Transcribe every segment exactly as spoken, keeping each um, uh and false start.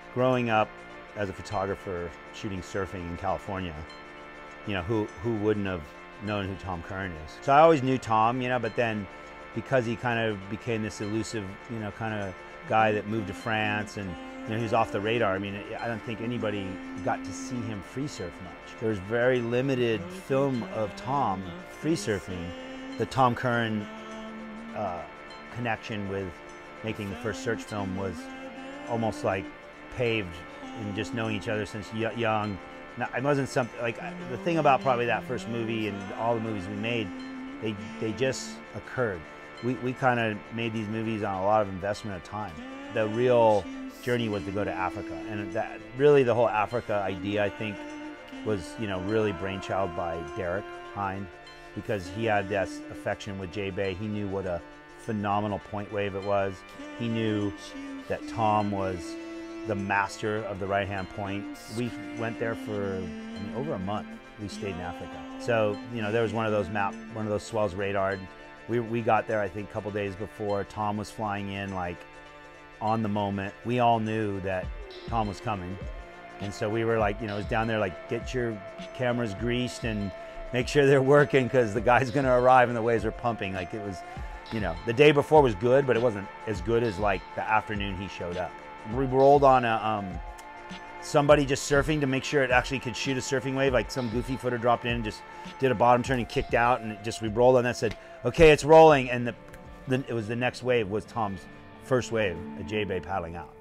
growing up as a photographer shooting surfing in California, you know, who, who wouldn't have known who Tom Curren is? So I always knew Tom, you know, but then because he kind of became this elusive, you know, kind of guy that moved to France and, you know, he was off the radar. I mean, I don't think anybody got to see him free surf much. There was very limited film of Tom free surfing. The Tom Curren uh, connection with making the first search film was almost like paved in just knowing each other since young. Now, it wasn't something like the thing about probably that first movie and all the movies we made, they they just occurred. We we kind of made these movies on a lot of investment of time. The real journey was to go to Africa, and that really the whole Africa idea, I think, was, you know, really brainchild by Derek Hine, because he had this affection with JBay. He knew what a phenomenal point wave it was. He knew that Tom was the master of the right-hand point. We went there for, I mean, over a month. We stayed in Africa. So, you know, there was one of those map, one of those swells radared. We, we got there, I think, a couple days before. Tom was flying in, like, on the moment. We all knew that Tom was coming. And so we were like, you know, it was down there like, get your cameras greased and make sure they're working because the guy's gonna arrive and the waves are pumping. Like it was, you know, the day before was good, but it wasn't as good as like the afternoon he showed up. We rolled on a, um, somebody just surfing to make sure it actually could shoot a surfing wave. Like some goofy footer dropped in and just did a bottom turn and kicked out, and it just, we rolled on that, said, okay, it's rolling. And the, the, it was the next wave was Tom's first wave, a JBay paddling out.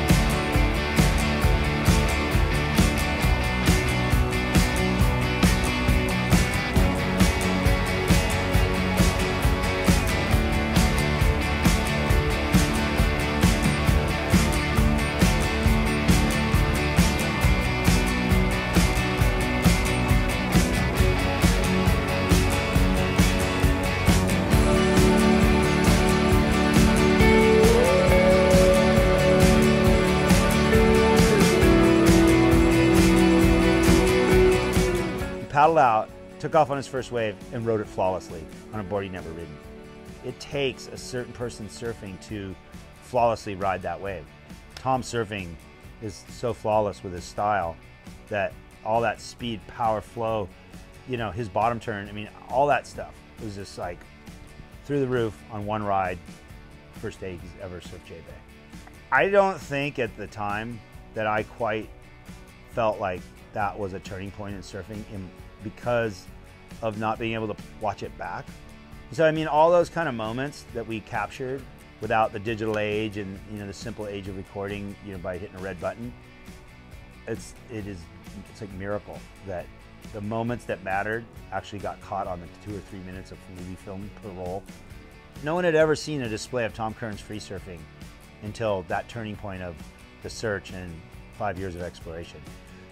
Paddled out, took off on his first wave, and rode it flawlessly on a board he'd never ridden. It takes a certain person surfing to flawlessly ride that wave. Tom surfing is so flawless with his style that all that speed, power, flow, you know, his bottom turn, I mean, all that stuff was just like through the roof on one ride, first day he's ever surfed JBay. I don't think at the time that I quite felt like that was a turning point in surfing in, because of not being able to watch it back. So I mean, all those kind of moments that we captured without the digital age and, you know, the simple age of recording, you know, by hitting a red button, it's it is it's like a miracle that the moments that mattered actually got caught on the two or three minutes of movie film per roll. No one had ever seen a display of Tom Curren's free surfing until that turning point of the search and five years of exploration.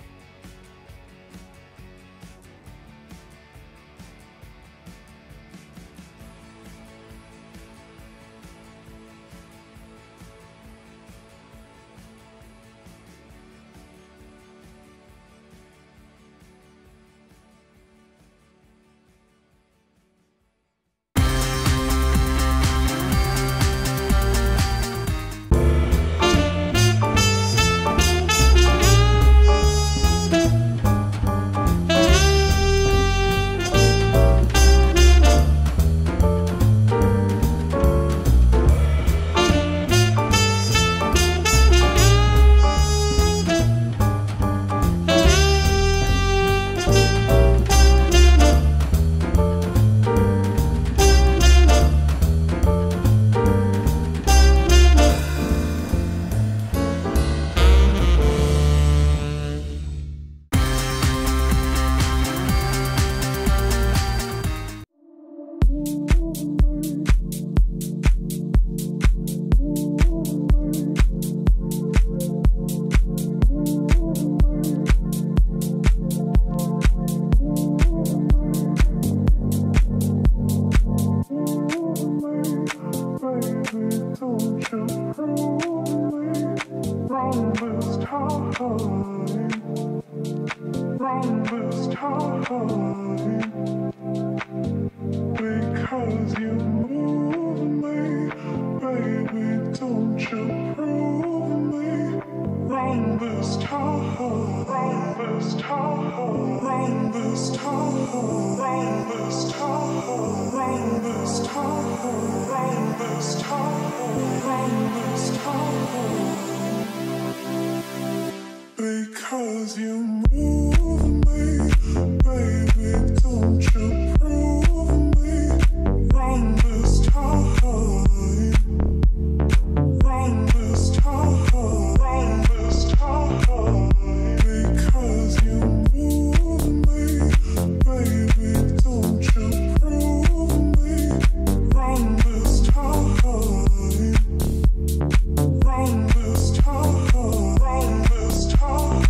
Because you move me, baby, don't you prove me wrong. Because you move me, baby, don't you prove me wrong this time, wrong this time, wrong this time. Because you move me, baby, don't you prove me wrong this time, wrong this time, wrong this time.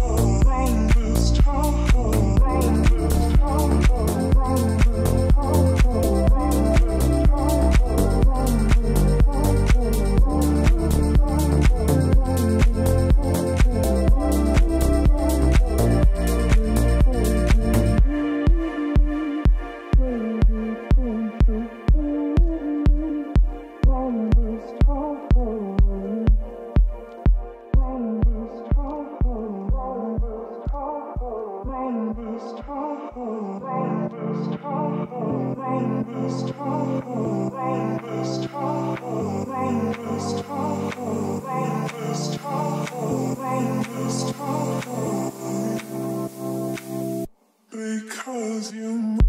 Because you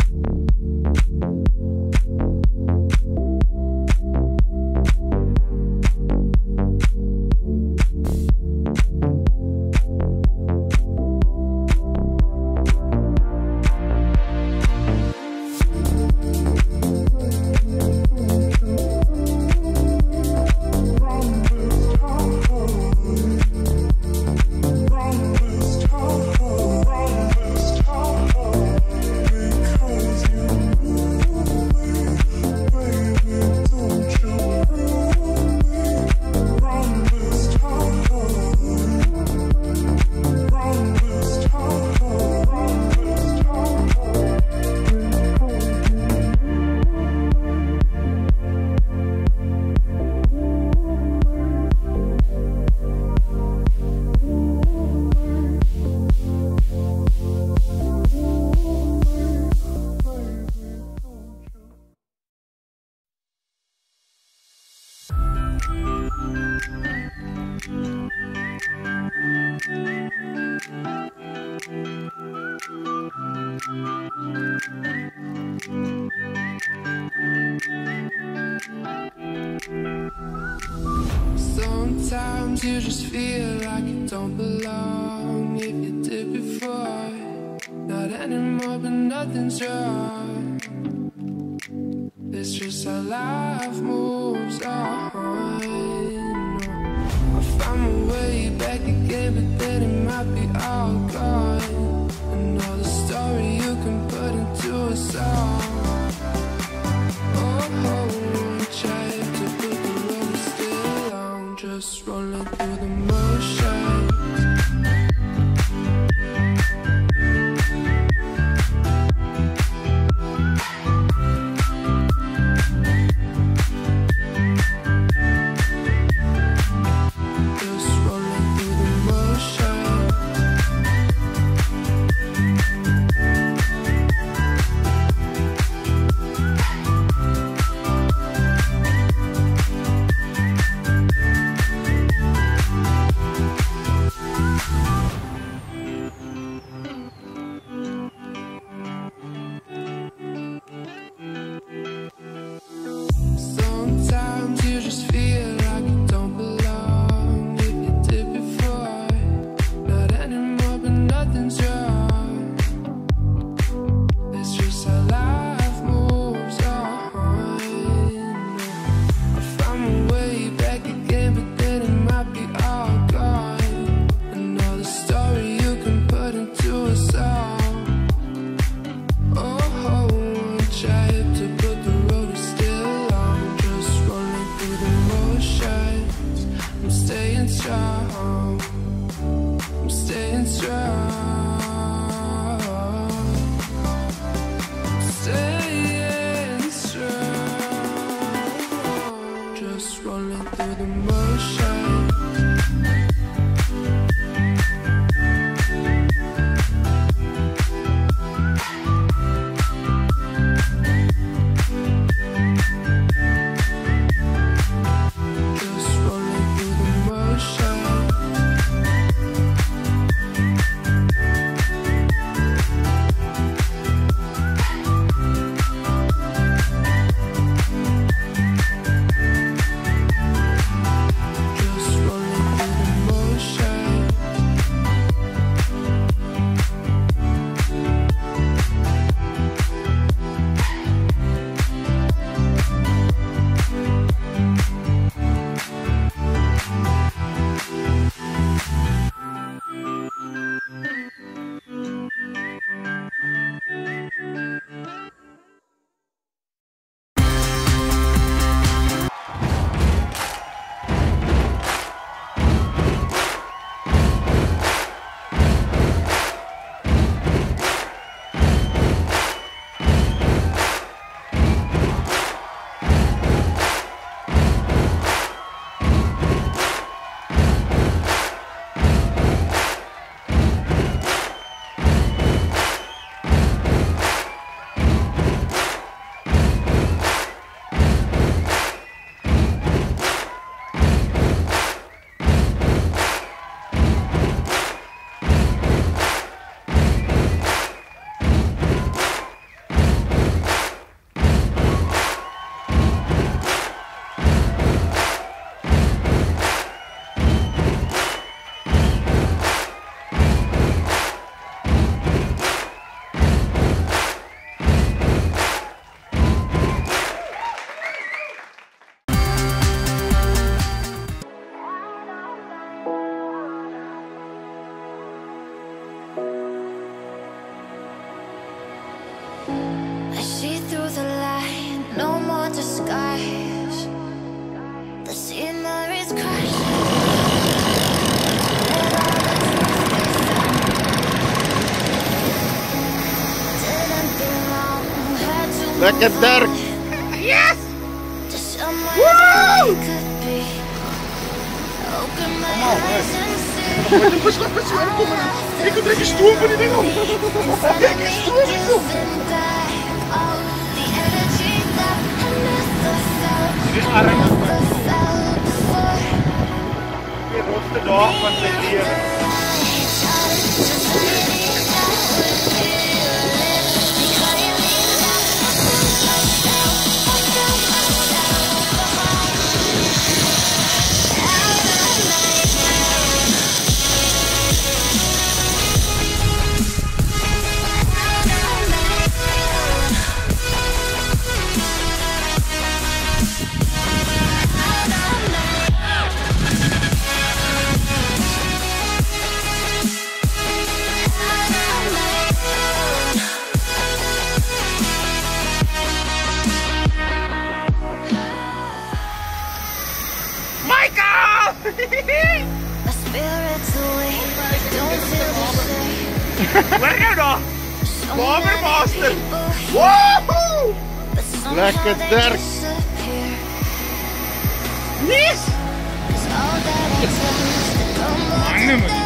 sometimes you just feel like you don't belong. If you did before, not anymore, but nothing's wrong. It's just how life moves on. I found my way back again, but then it might be all gone. Another story you can put into a song. Oh, oh, try to put the road still on, just rolling through the motions. Rolling through the motion. Lekker Dirk! Yes! Woo! Kom maar, hè. Ik moet een slag met zwem komen. Ik moet lekker stoom van die ding op. Lekker stoom is op. Dit is arm. Die rotste dag van zijn leven. Waar nou? Bombermaster! Woehoe! Lekker Dirk! Nice! Mann, man.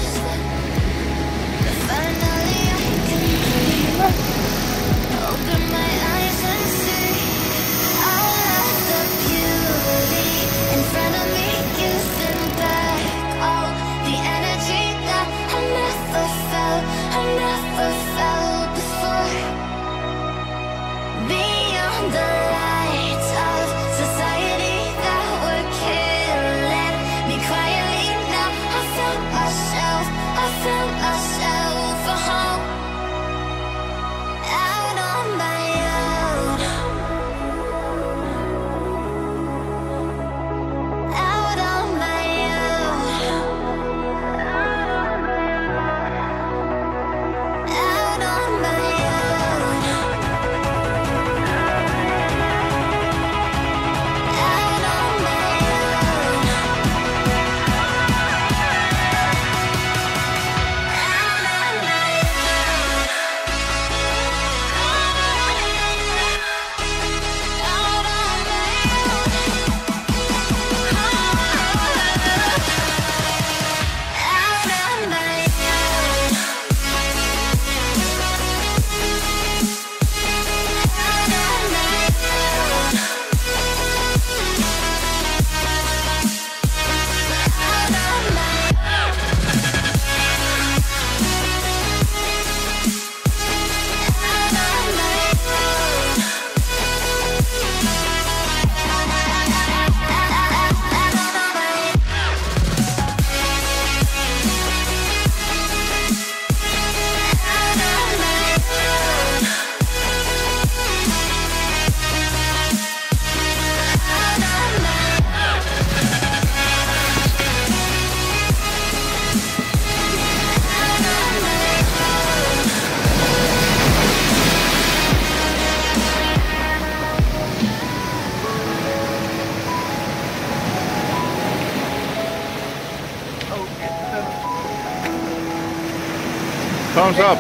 Thumbs up.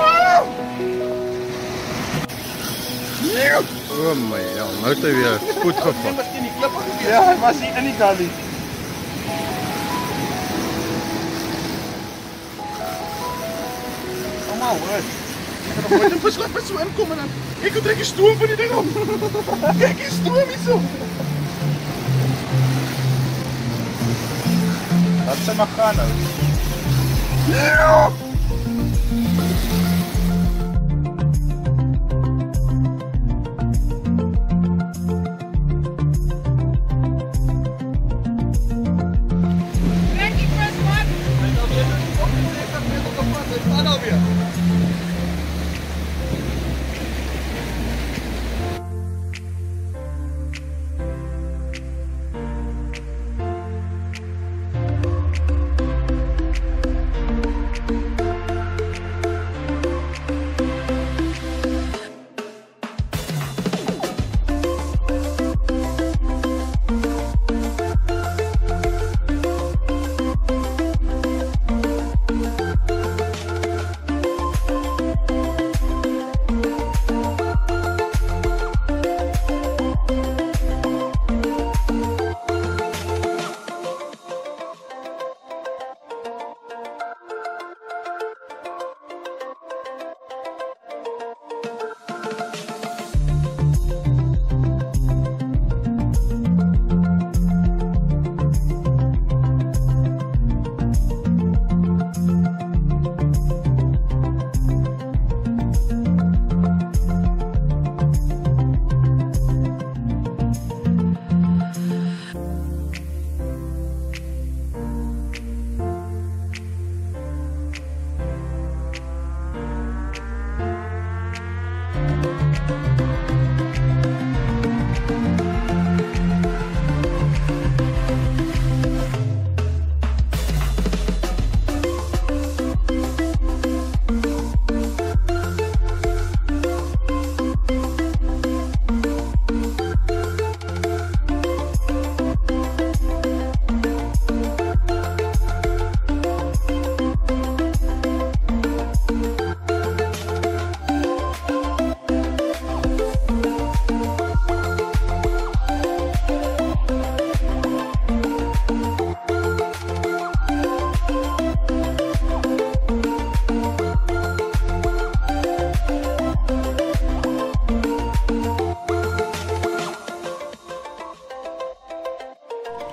Oh my god, nou heeft hij weer goed gevat. Ja, hij was hier en ik kan niet. Kom maar hoor. Ik kan nog een verslag met zwem komen dan. Ik kan direct een stoom van die ding op. Kijk, een stoom is zo. Laat ze maar gaan nou. Ja!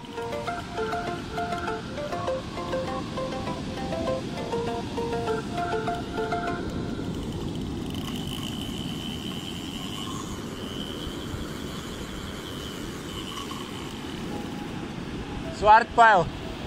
Zwart pijl.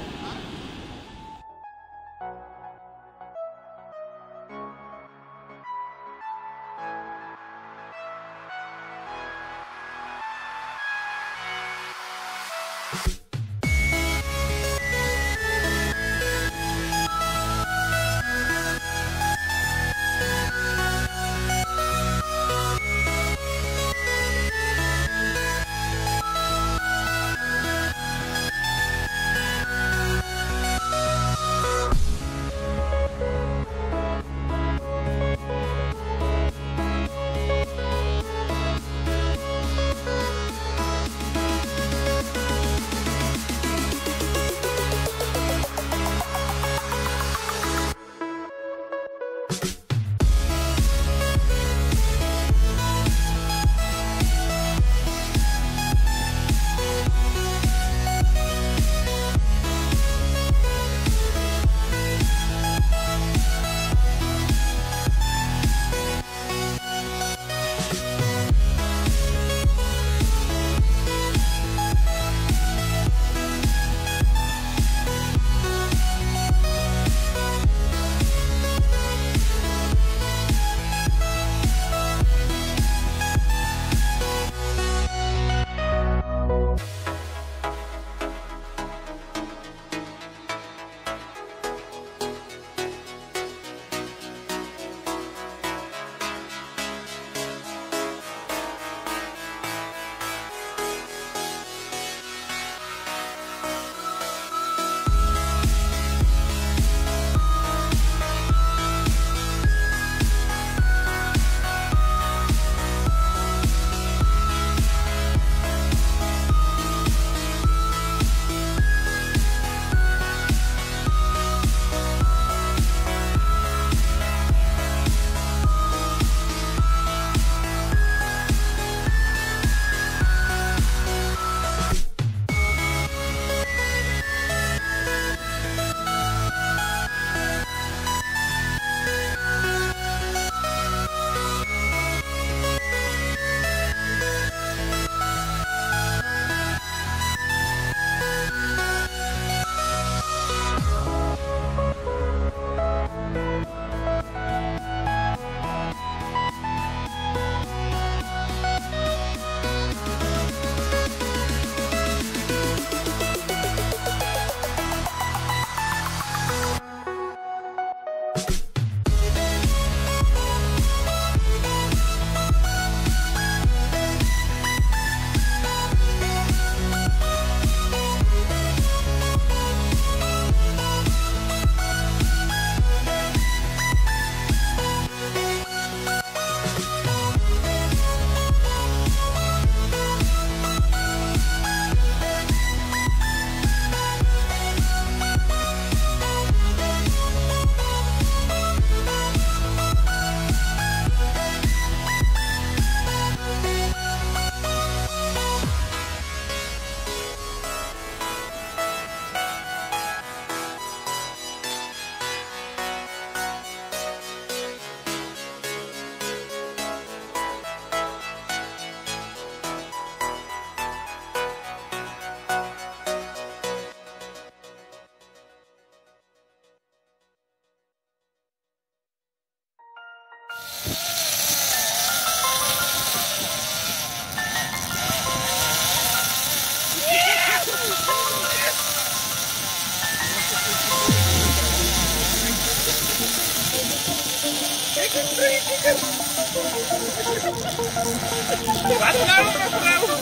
Wat nou, mevrouw?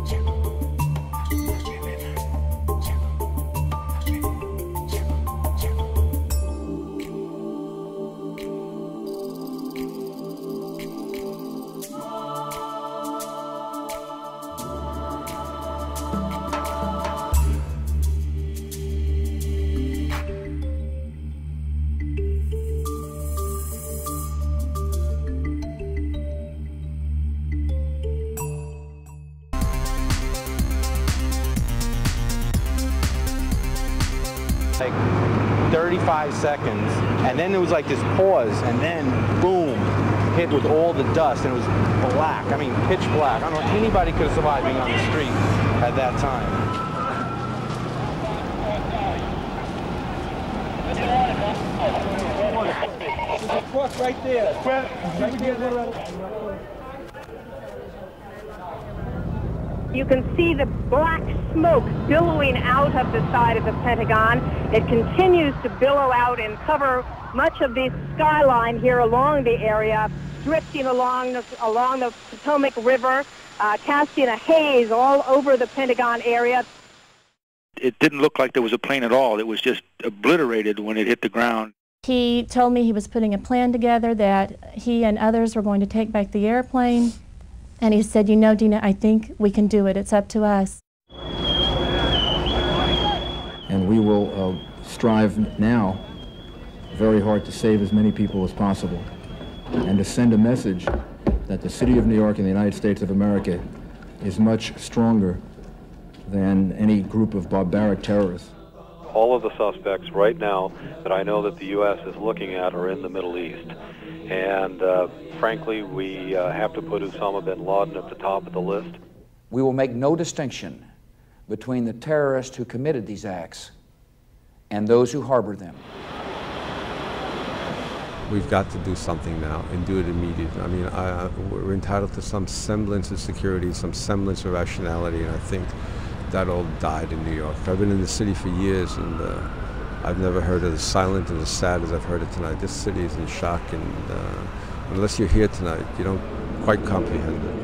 Like thirty-five seconds, and then there was like this pause, and then boom, hit with all the dust, and it was black. I mean, pitch black. I don't know if anybody could have survived being on the street at that time. There's a truck right there. Right there. You can see the black smoke billowing out of the side of the Pentagon. It continues to billow out and cover much of the skyline here along the area, drifting along the, along the Potomac River, uh, casting a haze all over the Pentagon area. It didn't look like there was a plane at all. It was just obliterated when it hit the ground. He told me he was putting a plan together that he and others were going to take back the airplane. And he said, you know, Dina, I think we can do it. It's up to us. And we will uh, strive now very hard to save as many people as possible and to send a message that the city of New York and the United States of America is much stronger than any group of barbaric terrorists. All of the suspects right now that I know that the U S is looking at are in the Middle East. And uh, frankly, we uh, have to put Osama bin Laden at the top of the list. We will make no distinction between the terrorists who committed these acts and those who harbor them. We've got to do something now and do it immediately. I mean, I, we're entitled to some semblance of security, some semblance of rationality, and I think that all died in New York. I've been in the city for years, and uh, I've never heard it as silent and as sad as I've heard it tonight. This city is in shock, and uh, unless you're here tonight, you don't quite comprehend it.